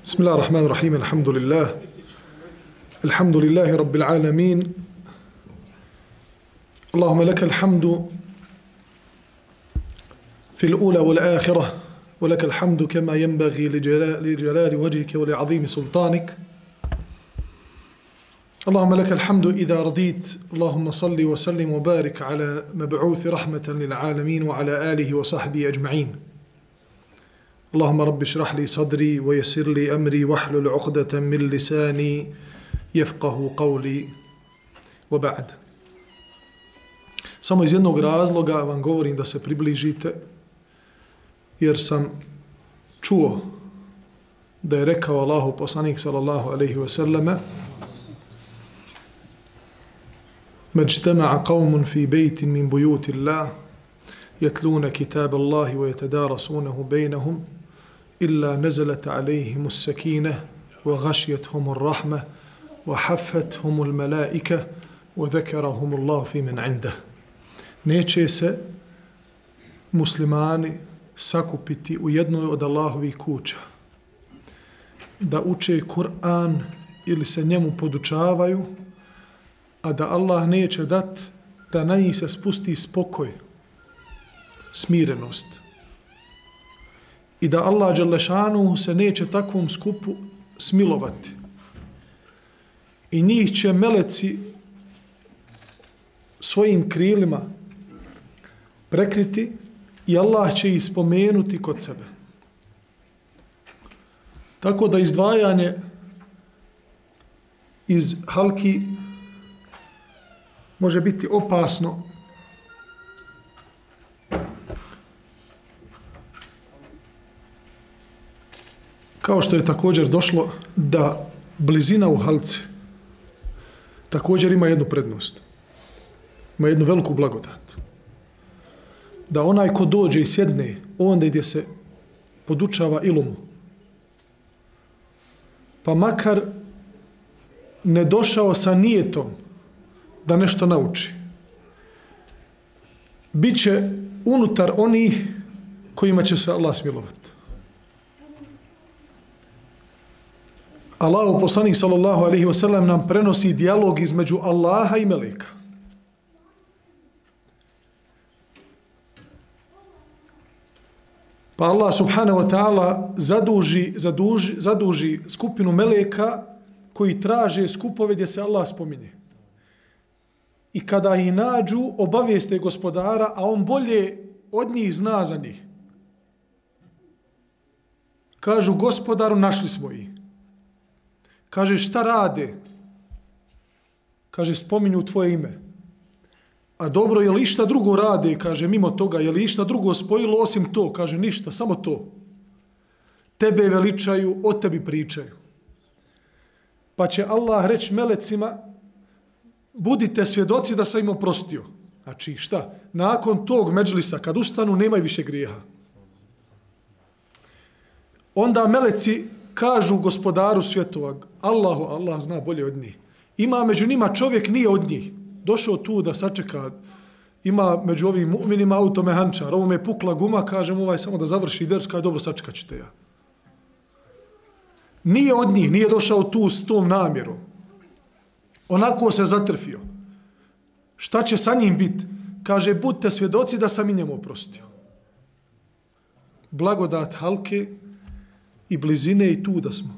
بسم الله الرحمن الرحيم الحمد لله رب العالمين اللهم لك الحمد في الأولى والآخرة ولك الحمد كما ينبغي لجلال وجهك ولعظيم سلطانك اللهم لك الحمد إذا رضيت اللهم صل وسلم وبارك على مبعوث رحمة للعالمين وعلى آله وصحبه أجمعين اللهم رب اشرح لي صدري ويسر لي أمري واحلل عقدة من لساني يفقه قولي وبعد. Samo iz jednog razloga vam govorim da se približite, jer sam čuo da je rekao Allahu poslanik sallallahu alejhi ve selleme: "Majtama'a qaumun fi baytin min buyuti Allah yatluna kitab Allah wa yatadarasunahu bainahum illa nazalat alayhim as-sakinah wa ghashiyatuhum ar-rahmah wa haffathum al-malaa'ikah wa dhakarahum Allah fi man 'indah." Neće se muslimani sakupiti u jednoj od Allahovih kuća da uče Kur'an ili se njemu podučavaju, a da Allah neće dati da na njih se spusti spokoj, smirenost. I da Allah dželešanu se neće takvom skupu smilovati. I njih će meleci svojim krilima prekriti i Allah će ih spomenuti kod sebe. Tako da izdvajanje iz halki može biti opasno. Kao što je također došlo da blizina u halci također ima jednu prednost. Ima jednu veliku blagodat. Da onaj ko dođe i sjedne onda gdje se podučava ilumu, pa makar ne došao sa nijetom da nešto nauči, bit će unutar onih kojima će se Allah smilovati. Allahu poslanik sallallahu alejhi ve sellem nam prenosi dijalog između Allaha i meleka. Pa Allah subhanahu wa ta'ala zaduži skupinu meleka koji traže skupove gdje se Allah spominje. I kada ih nađu, obavijeste gospodara, a on bolje od njih zna za njih. Kažu: "Gospodaru, našli smo ih." Kaže: "Šta rade?" Kaže: "Spominju tvoje ime." "A dobro, je li išta drugo rade?" Kaže: "Mimo toga, je li išta drugo spojilo osim to?" Kaže: "Ništa, samo to. Tebe veličaju, o tebi pričaju." Pa će Allah reći melecima: "Budite svjedoci da sam im oprostio." Znači šta? Nakon tog medžlisa, kad ustanu, nemaju više grijeha. Onda meleci kažu gospodaru svjetova: Allah zna bolje od njih. Ima među njima čovjek, nije od njih. Došao tu da sačeka, ima među ovim mu'minima automehančar, ovo me je pukla guma, kažem ovaj samo da završi ders, kaže: "Dobro, sačekat ćete ja." Nije od njih, nije došao tu s tom namjerom. Onako se zatrfio. Šta će sa njim biti? Kaže: "Budite svjedoci da sam i njemu oprostio." Blagodat halke i blizine i tu da smo.